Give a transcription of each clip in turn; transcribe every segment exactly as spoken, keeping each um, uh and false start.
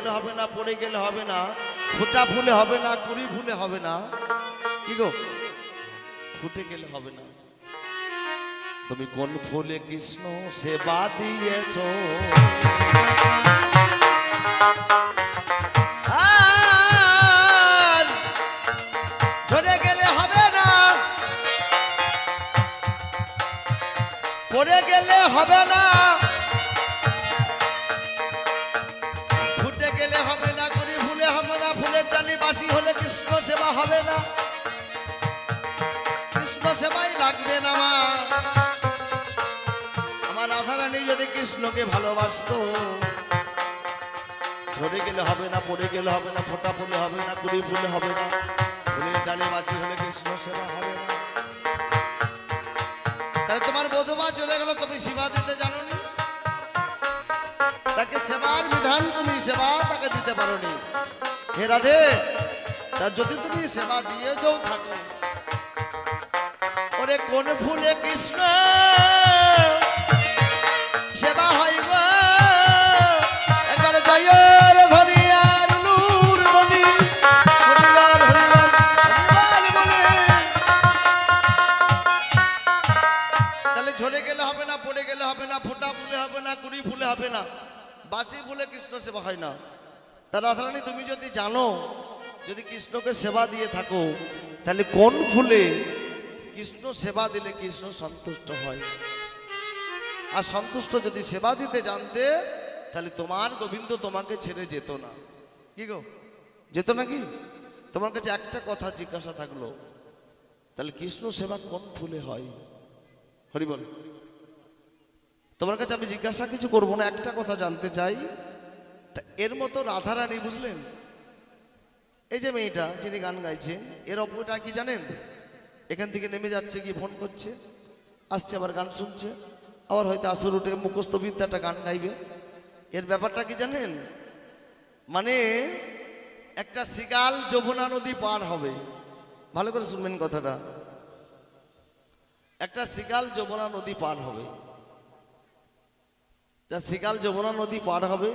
গেলে হবে না, পড়ে গেলে হবে না, ফোঁটা ফুলে হবে না, কুড়ি ফুলে হবে না, কি গো ফুটে গেলে হবে না। তুমি কোন ফুলে কৃষ্ণ সেবা দিয়েছ, ঝরে গেলে হবে না, পড়ে গেলে হবে না, ফুটে গেলে হবে না, কুড়ি ফুলে হবে না, ফুলের ডালি বাসি হলে কৃষ্ণ সেবা হবে না, কৃষ্ণ সেবাই লাগবে না। মা আমার রাধারানী যদি কৃষ্ণকে ভালোবাসতো, ঝরে গেলে হবে না, পড়ে গেলে হবে না, ফোঁটা ফুলে হবে না, কুড়ি ফুলে হবে না, ফুলের ডালে বাসি হলে কৃষ্ণ সেবা হবে না। তাহলে তোমার বধূমা চলে গেল, তুমি সেবা দিতে জানো নি, তাকে সেবার বিধান তুমি সেবা তাকে দিতে পারো নি। হে রাধে, তার যদি তুমি সেবা দিয়ে যাও থাকো, ওরে কোন ফুলে কৃষ্ণ সেবা হয় গো, একবার জয় ধরি আর লুর বলি হরিবল হরিবল হরিবল বলে। তাহলে ঝরে গেলে হবে না, পড়ে গেলে হবে না, ফোঁটা ফুলে হবে না, কুড়ি ফুলে হবে না, বাসি ফুলে কৃষ্ণ সেবা হয় না। তার রাধারানী তুমি যদি জানো, যদি কৃষ্ণকে সেবা দিয়ে থাকো, তাহলে কোন ফুলে কৃষ্ণ সেবা দিলে কৃষ্ণ সন্তুষ্ট হয়। আর সন্তুষ্ট যদি সেবা দিতে জানতে, তাহলে তোমার গোবিন্দ তোমাকে ছেড়ে যেত না। কি গো যেত নাকি? তোমার কাছে একটা কথা জিজ্ঞাসা থাকলো, তাহলে কৃষ্ণ সেবা কোন ফুলে হয়? হরি বল। তোমার কাছে আমি জিজ্ঞাসা কিছু করবো না, একটা কথা জানতে চাই। এর মতো রাধারানী, বুঝলেন, এই যে মেয়েটা যিনি গান গাইছে, এর অপরটা কি জানেন? এখান থেকে নেমে যাচ্ছে, কি ফোন করছে, আসছে, আবার গান শুনছে, আবার হয়তো আসর উঠে মুখস্থ বিদ্যাটা গান গাইবে। এর ব্যাপারটা কি জানেন? মানে একটা শিগাল যমুনা নদী পার হবে, ভালো করে শুনবেন কথাটা, একটা শিগাল যমুনা নদী পার হবে। তা শিগাল যমুনা নদী পার হবে,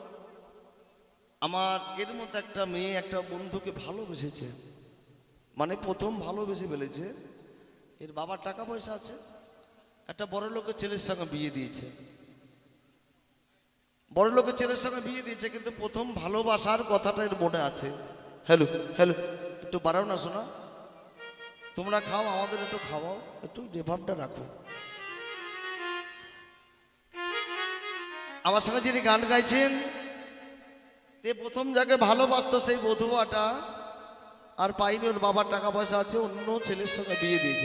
আমার এর মধ্যে একটা মেয়ে একটা বন্ধুকে ভালোবেসেছে, মানে প্রথম ভালোবেসে ফেলেছে। এর বাবার টাকা পয়সা আছে, একটা বড় লোকের ছেলের সঙ্গে বিয়ে দিয়েছে, বড় লোকের ছেলের সঙ্গে বিয়ে দিয়েছে, কিন্তু প্রথম ভালোবাসার কথাটা এর মনে আছে। হ্যালো হ্যালো, একটু বাড়াও না শোনা, তোমরা খাও, আমাদের একটু খাওয়াও, একটু রেভাবটা রাখো। আমার সঙ্গে যিনি গান গাইছেন, তে প্রথম যাকে ভালোবাসতো সেই বধুয়াটা আর পাইনি, ওর বাবার টাকা পয়সা আছে, অন্য ছেলের সঙ্গে বিয়ে দিয়েছে।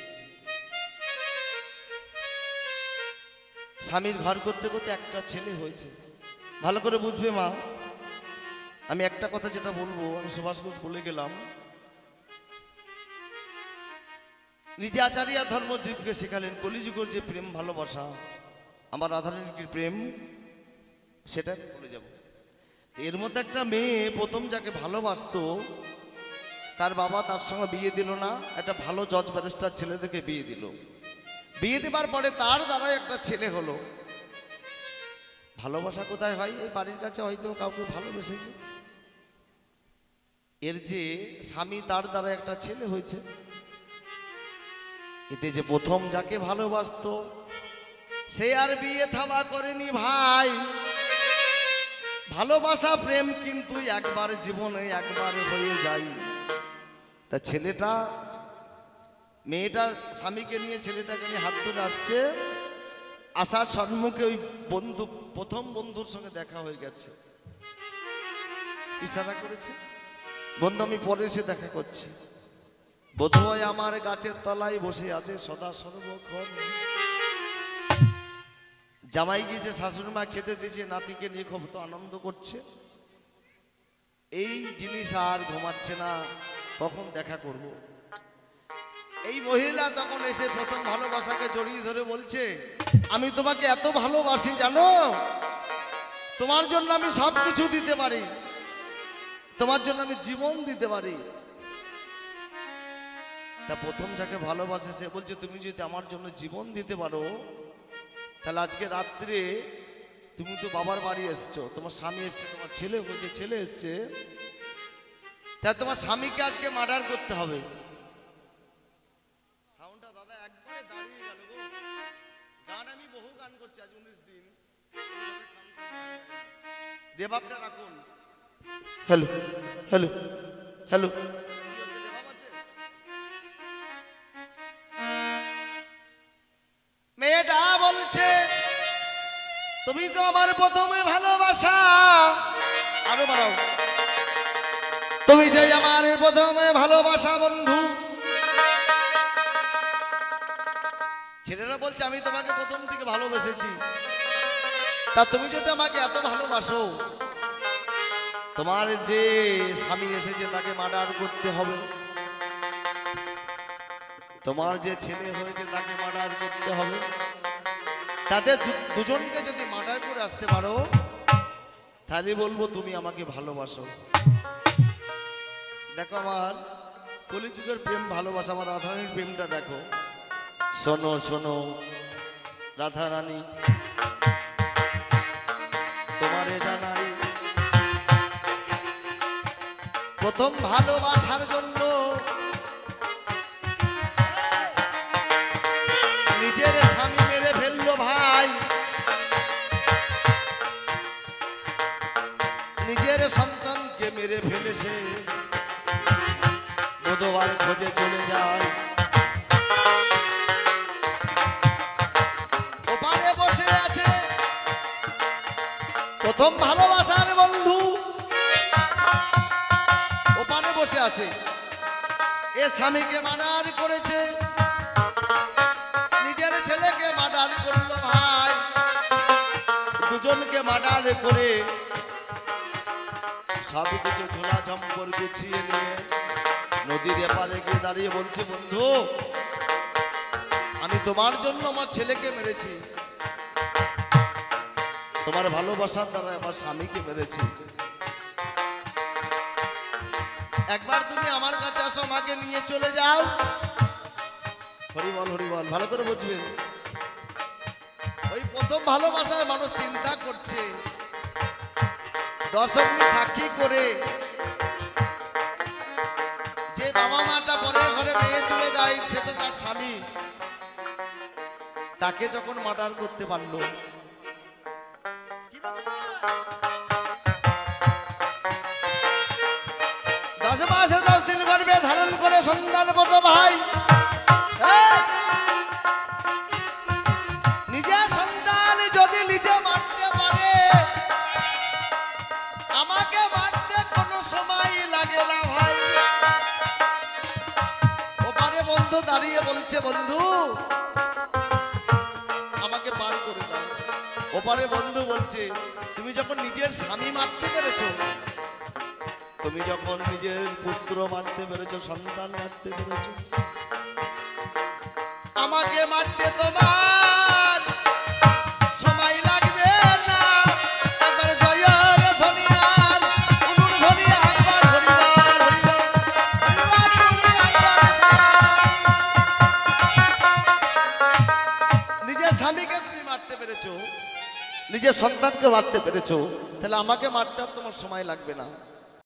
স্বামীর ঘর করতে করতে একটা ছেলে হয়েছে। ভালো করে বুঝবে মা, আমি একটা কথা যেটা বলবো, আমি সুভাষ ঘোষ বলে গেলাম, নিজে আচার্য ধর্ম জীবকে শেখালেন কলিযুগের যে প্রেম ভালোবাসা, আমার রাধারানীর প্রেম, সেটা বলে যাব। এর মধ্যে একটা মেয়ে প্রথম যাকে ভালোবাসতো, তার বাবা তার সঙ্গে বিয়ে দিল না, একটা ভালো জজ ব্যারিস্টার ছেলে থেকে বিয়ে দিল। বিয়ে দেবার পরে তার দ্বারা একটা ছেলে হলো। ভালোবাসা কোথায় হয়? এই বাড়ির কাছে হয়তো কাউকে ভালোবেসেছে, এর যে স্বামী তার দ্বারা একটা ছেলে হয়েছে। এতে যে প্রথম যাকে ভালোবাসতো, সে আর বিয়ে থামা করেনি ভাই। ভালোবাসা প্রেম কিন্তু একবার জীবনে একবার হয়ে যায়। তা ছেলেটা, মেয়েটা স্বামীকে নিয়ে ছেলেটাকে নিয়ে হাত ধরে আসছে, আসার সম্মুখে ওই বন্ধু, প্রথম বন্ধুর সঙ্গে দেখা হয়ে গেছে, ইশারা করেছে, বন্ধু আমি পরে এসে দেখা করছি। বোধহয় আমার গাছের তলায় বসে আছে সদা সর্বক্ষণ। জামাই গিয়েছে, শাশুড়ি মা খেতে দিয়েছে, নাতিকে নিয়ে খুব তো আনন্দ করছে। এই জিনিস আর ঘুমাচ্ছে না, কখন দেখা করব। এই মহিলা তখন এসে প্রথম ভালোবাসাকে জড়িয়ে ধরে বলছে, আমি তোমাকে এত ভালোবাসি জানো, তোমার জন্য আমি সব কিছু দিতে পারি, তোমার জন্য আমি জীবন দিতে পারি। তা প্রথম যাকে ভালোবাসে সে বলছে, তুমি যদি আমার জন্য জীবন দিতে পারো, তাহলে আজকে রাত্রে তুমি তো বাবার বাড়ি এসছো, তোমার স্বামী এসছে, তোমার ছেলে বলছে ছেলে এসছে, তা তোমার স্বামীকে আজকে মার্ডার করতে হবে। সাউন্ডটা দাদা একবারে দাঁড়িয়ে গেল গো। গান আমি বহু গান করছি আজ উনিশ দিন। দেবাবটা রাখুন। হ্যালো হ্যালো হ্যালো, মেয়েটা বলছে তুমি তো আমার প্রথমে ভালোবাসা, আরো বাড়াও, তুমি যে আমার প্রথমে ভালোবাসা বন্ধু। ছেলেরা বলছে আমি তোমাকে প্রথম থেকে ভালোবেসেছি, তা তুমি যদি আমাকে এত ভালোবাসো, তোমার যে স্বামী এসেছে তাকে মার্ডার করতে হবে, তোমার যে ছেলে হয়েছে তাকে মার্ডার করতে হবে, তাদের দুজনকে যদি মার্ডার করে আসতে পারো তাহলে বলবো তুমি আমাকে ভালোবাসো। দেখো আমার কলিযুগের প্রেম ভালোবাসা, আমার রাধারানীর প্রেমটা দেখো। শোনো শোনো রাধারানী, তোমারে জানাই প্রথম ভালোবাসার জন্য নিজের স্বামী মেরে ফেললো ভাই, নিজের সন্তানকে মেরে ফেলেছে, বুধবার খোঁজে চলে যায়, ওপারে বসে আছে প্রথম ভালোবাসার বন্ধু, ওপারে বসে আছে, এ স্বামীকে মার্ডার করেছে, নিজের ছেলেকে মার্ডার করলো ভাই, দুজনকে মার্ডার করে সব কিছু ঝোলা ঝম্পর গুছিয়ে নিয়ে নদীর এপারে গিয়ে দাঁড়িয়ে বলছে বন্ধু আমি তোমার জন্য আমার ছেলেকে মেরেছি, তোমার ভালোবাসার দ্বারা আমার স্বামীকে মেরেছি, একবার তুমি আমার কাছে আসো, আমাকে নিয়ে চলে যাও। হরিবল হরিবল, ভালো করে বুঝবেন। ওই প্রথম ভালোবাসায় মানুষ চিন্তা করছে, দশমী সাক্ষী করে যে বাবা মাটা পরের ঘরে মেয়ে তুলে দেয় সে তো তার স্বামী, তাকে যখন মার্ডার করতে পারলো, দশ মাসে দশ দিন গর্ভে ধারণ করে সন্তান বসো ভাই, নিজের সন্তান যদি নিজে মারতে পারে আমাকে মারতে কোনো সময় লাগে না ভাই। ওপারে বন্ধু দাঁড়িয়ে বলছে বন্ধু আমাকে পার করে দাও। ওপারে বন্ধু বলছে তুমি যখন নিজের স্বামী মারতে পেরেছো, তুমি যখন নিজের পুত্র মারতে পেরেছো, সন্তান মারতে পেরেছো, আমাকে মারতে তোমার সময় লাগবে না। একবার জয়ের ধনিয়ার উনুন ধনি একবার হরিবার হরিবার নিজের স্বামীকে তুমি মারতে পেরেছো, নিজের সন্তানকে মারতে পেরেছো, তাহলে আমাকে মারতে আর তোমার সময় লাগবে না।